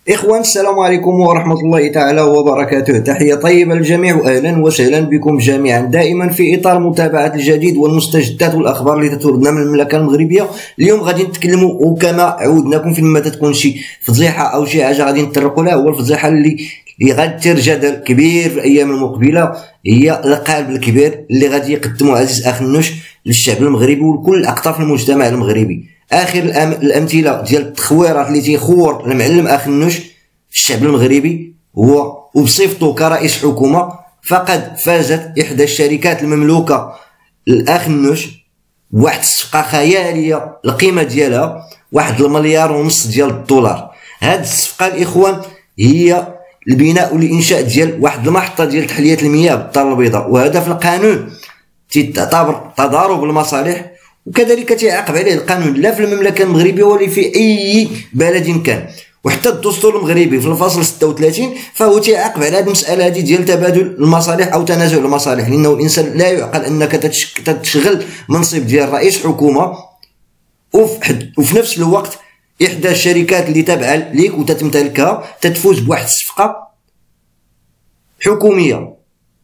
إخوان، السلام عليكم ورحمة الله تعالى وبركاته. تحية طيبة للجميع وأهلا وسهلا بكم جميعا دائما في إطار متابعة الجديد والمستجدات والأخبار اللي تتوردنا من المملكة المغربية. اليوم غادي نتكلموا وكما عودناكم فيما تكون شي فضيحة أو شي حاجة غادي نتطرقوا لها، هو الفضيحة اللي غادي تثير جدل كبير في الأيام المقبلة، هي القالب الكبير اللي غادي يقدمه عزيز أخنوش للشعب المغربي ولكل أقطاف المجتمع المغربي. اخر الامثله ديال التخويرات اللي تيخور المعلم اخنوش الشعب المغربي هو وبصفته كرئيس حكومه، فقد فازت احدى الشركات المملوكه لاخنوش بواحد الصفقه خياليه القيمه ديالها 1.5 مليار ديال الدولار. هاد الصفقه الاخوان هي البناء والانشاء ديال واحد المحطه ديال تحليه المياه بالدار البيضاء، وهذا في القانون تعتبر تضارب المصالح، وكذلك تعاقب عليه القانون لا في المملكه المغربيه ولا في اي بلد كان. وحتى الدستور المغربي في الفصل 36 فهو تعاقب على هذه المساله هذه ديال تبادل المصالح او تنازع المصالح، لانه الانسان لا يعقل انك تشغل منصب ديال رئيس حكومه وفي نفس الوقت احدى الشركات اللي تابعه ليك وتتمتلكها تتفوز بواحد الصفقه حكوميه.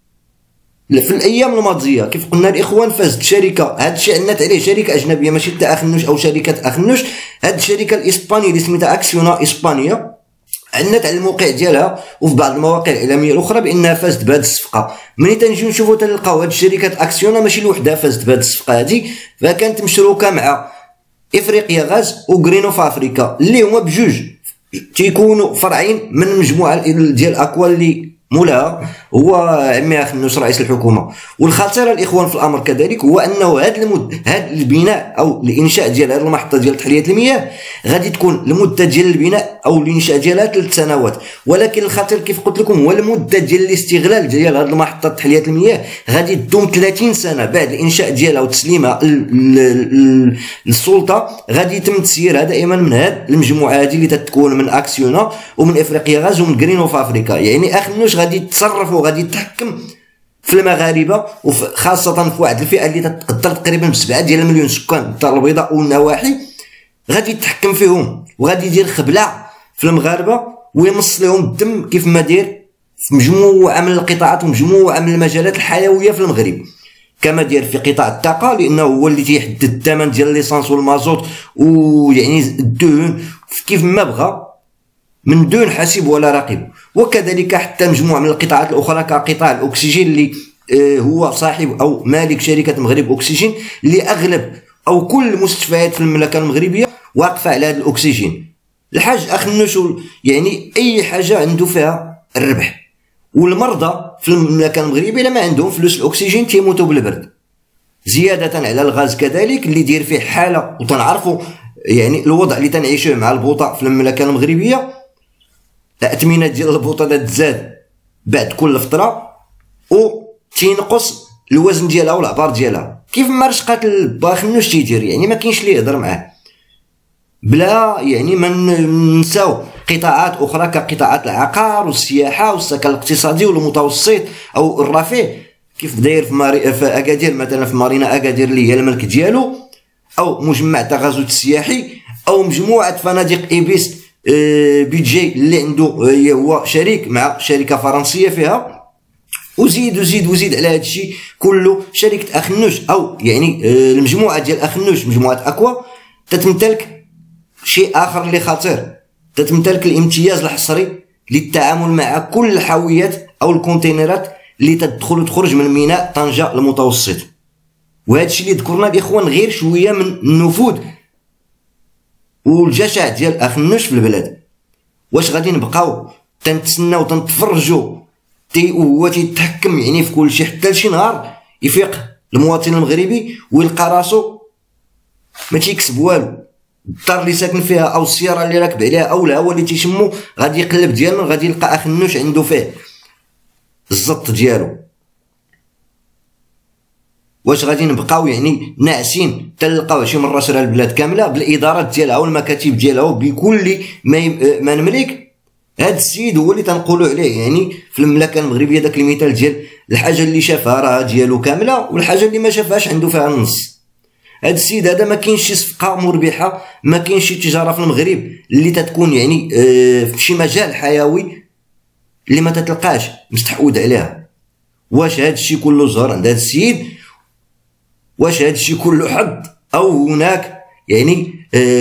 في الايام الماضيه كيف قلنا الاخوان فازت شركه، هذا الشيء عنات عليه شركه اجنبيه ماشي تاع اخنوش او شركه اخنوش، هذه الشركه الاسبانيه اللي سميتها اكسيونا اسبانيا عنات على الموقع ديالها وفي بعض المواقع الاعلاميه الاخرى بانها فازت بهذه الصفقه. ملي تنجيو نشوفوا تلقاو هذه الشركه اكسيونا ماشي لوحدها فازت بهذه الصفقه هذه، فكانت مشروكه مع افريقيا غاز وغرينو في افريكا اللي هما بجوج تيكونوا فرعين من مجموعه ديال اكوا اللي مولاها هو عمي اخنوش رئيس الحكومه. والخطيره الاخوان في الامر كذلك هو انه هذا البناء او الانشاء ديال هذه المحطه ديال تحليه المياه غادي تكون المده ديال البناء او الانشاء ديالها 3 سنوات، ولكن الخطير كيف قلت لكم هو المده ديال الاستغلال ديال هذه المحطه تحليه المياه غادي تدوم 30 سنه بعد الانشاء ديالها وتسليمها للسلطه. غادي يتم تسييرها دائما من هذه المجموعه هذه اللي تتكون من اكسيونا ومن افريقيا غاز ومن غرينو في افريكا. يعني اخنوش غادي يتصرف وغادي يتحكم في المغاربه، وخاصه في واحد الفئه اللي تقدر تقريبا ب7 ديال المليون سكان الدار البيضاء والنواحي، غادي يتحكم فيهم وغادي يدير خبله في المغاربه ويمص لهم الدم كيف ما دير في مجموعه من القطاعات ومجموعه من المجالات الحيويه في المغرب، كما دير في قطاع الطاقه لانه هو اللي تيحدد الثمن ديال الليسانس والمازوت ويعني الدهن كيف ما بغى من دون حاسب ولا رقيب. وكذلك حتى مجموعه من القطاعات الاخرى كقطاع الاكسجين اللي هو صاحب او مالك شركه مغرب اكسجين اللي اغلب او كل المستشفيات في المملكه المغربيه واقفه على هذا الاكسجين. الحاج اخنوش يعني اي حاجه عنده فيها الربح، والمرضى في المملكه المغربيه لما عندهم فلوس الاكسجين تيموتوا بالبرد، زياده على الغاز كذلك اللي داير فيه حاله وتنعرفوا يعني الوضع اللي تنعيشوه مع البوطه في المملكه المغربيه. الأثمنة ديال البوطة تزاد بعد كل فترة وتينقص الوزن ديالها والعبار ديالها، كيف ما رشقات باخنوش تيدير، يعني ما كاينش اللي يهضر معاه. بلا يعني ما ننساو قطاعات اخرى كقطاعات العقار والسياحه والسكن الاقتصادي والمتوسط او الرفيع كيف داير في اكادير مثلا، في مارينا اكادير اللي هي الملك ديالو، او مجمع تغازل السياحي، او مجموعه فنادق ايبيس بيجي اللي عنده هو شريك مع شركه فرنسيه فيها، وزيد وزيد وزيد على هذا الشيء كله. شركه اخنوش او يعني المجموعه ديال اخنوش مجموعه اكوا تتمتلك شيء اخر اللي خطير، تتمتلك الامتياز الحصري للتعامل مع كل الحاويات او الكونتينرات اللي تدخل وتخرج من ميناء طنجه المتوسط. وهذا الشيء اللي ذكرنا الاخوان غير شويه من النفوذ والجشع ديال اخنوش في البلاد. واش غادي نبقاو تنتسناو تنتفرجوا وهو تيتحكم يعني في كل شيء حتى لشي نهار يفيق المواطن المغربي ويلقى راسو ما تيكسب والو، الدار اللي ساكن فيها او السياره اللي راكب عليها او الهواء اللي تيشمو غادي يقلب ديالنا غادي يلقى اخنوش عنده فيه الزط ديالو. واش غادي نبقاو يعني ناعسين تلقاو شي مره شرا البلاد كامله بالادارات ديالها والمكاتب ديالها وبكل ما نملك؟ هذا السيد هو اللي تنقولوا عليه يعني في المملكه المغربيه داك المثال ديال الحاجه اللي شافها راه ديالو كامله والحاجه اللي ما شافهاش عنده فيها النص. هذا السيد هذا ما كاينش شي صفقه مربحه، ما كاينش شي تجاره في المغرب اللي تتكون يعني في شي مجال حيوي اللي ما تتلقاش مستحوذ عليها. واش هذا الشيء كله زهر عند هذا السيد؟ واش هذا الشيء كله حظ؟ او هناك يعني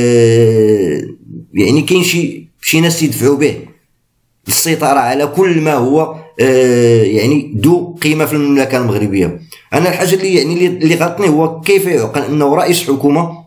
يعني كاين شي ناس يدفعوا به للسيطره على كل ما هو يعني ذو قيمه في المملكه المغربيه. انا الحاجه اللي يعني اللي غلطني هو كيف يعقل انه رئيس حكومه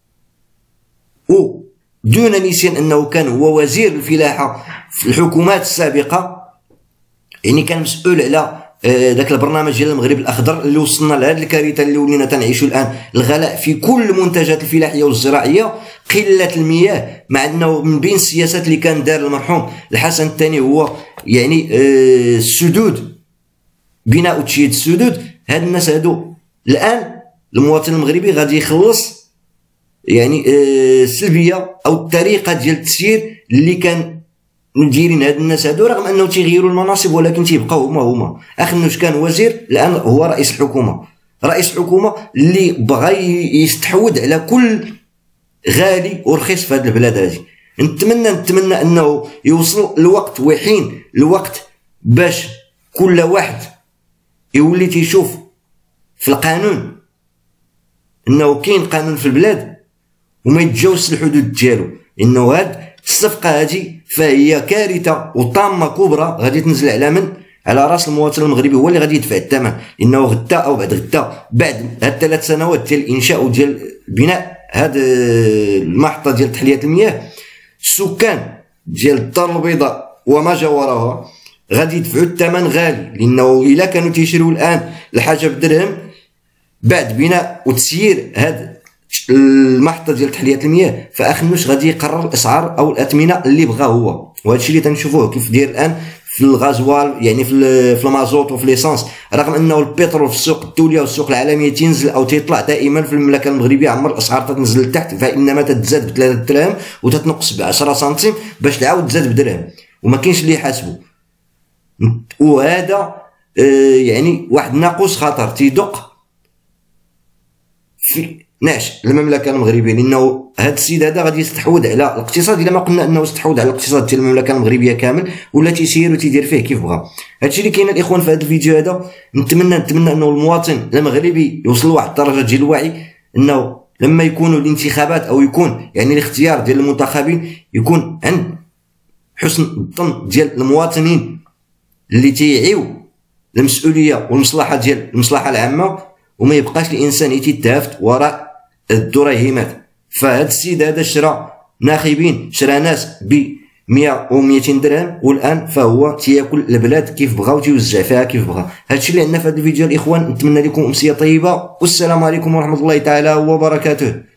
ودون نسيان انه كان هو وزير الفلاحه في الحكومات السابقه، يعني كان مسؤول على ذاك البرنامج ديال المغرب الاخضر اللي وصلنا لهذه الكارثه اللي ولينا تنعيشوا الان، الغلاء في كل المنتجات الفلاحيه والزراعيه، قله المياه، مع انه من بين السياسات اللي كان دار المرحوم الحسن الثاني هو يعني السدود، بناء وتشييد السدود. هاد الناس هادو الان المواطن المغربي غادي يخلص يعني السلبيه او الطريقه ديال التسيير اللي كان مديرين هاد الناس هادو، رغم انه تيغيروا المناصب ولكن تيبقاو هما. اخنوش كان وزير، الان هو رئيس الحكومه، رئيس حكومه اللي بغى يستحوذ على كل غالي ورخيص في هاد البلاد هادي. نتمنى انه يوصل الوقت وحين الوقت باش كل واحد يولي تيشوف في القانون انه كاين قانون في البلاد وما يتجاوزش الحدود ديالو. انه هاد الصفقه هادي فهي كارثه وطامه كبرى غادي تنزل على من؟ على راس المواطن المغربي، هو اللي غادي يدفع الثمن. انه غدا او بعد غدا، بعد هاد 3 سنوات ديال الانشاء وديال بناء هاد المحطه ديال تحليه المياه، السكان ديال الدار البيضاء وما جاورها غادي يدفعوا الثمن غالي، لانه الا كانوا تيشريو الان الحاجه بدرهم، بعد بناء وتسيير هاد المحطه ديال تحليه المياه فاخنوش غادي يقرر الاسعار او الاثمنه اللي بغا هو. وهذا الشيء اللي تنشوفوه كيف داير الان في الغازوال، يعني في المازوت وفي ليسانس، رغم انه البترول في السوق الدوليه والسوق العالميه تنزل او تيطلع دائما، في المملكه المغربيه عمر الاسعار تنزل لتحت، فانما تتزاد ب3 دراهم وتتنقص ب10 سنتيم باش تعاود تزاد بدرهم، وما كاينش اللي يحاسبو. وهذا يعني واحد ناقوس خطر تيدق في نعش المملكه المغربيه، لانه هذا السيد هذا غادي يستحوذ على الاقتصاد. الا ما قلنا انه استحوذ على الاقتصاد ديال المملكه المغربيه كامل، ولا تيسير وتيدير فيه كيف بغا. هادشي اللي كاين الاخوان في هذا الفيديو هذا. نتمنى انه المواطن المغربي يوصل لواحد الدرجه ديال الوعي، انه لما يكونوا الانتخابات او يكون يعني الاختيار ديال المنتخبين يكون عند حسن الظن ديال المواطنين اللي تيعيو المسؤوليه والمصلحه ديال المصلحه العامه، وما يبقاش الانسان يتهافت وراء الدراهمات. فهاد السيد هذا شرا ناخبين، شرا ناس ب 100 و 200 درهم، والان فهو تياكل البلاد كيف بغا وتيوزع فيها كيف بغا. هادشي اللي عندنا في هذا الفيديو الاخوان. نتمنى لكم امسيه طيبه، والسلام عليكم ورحمه الله تعالى وبركاته.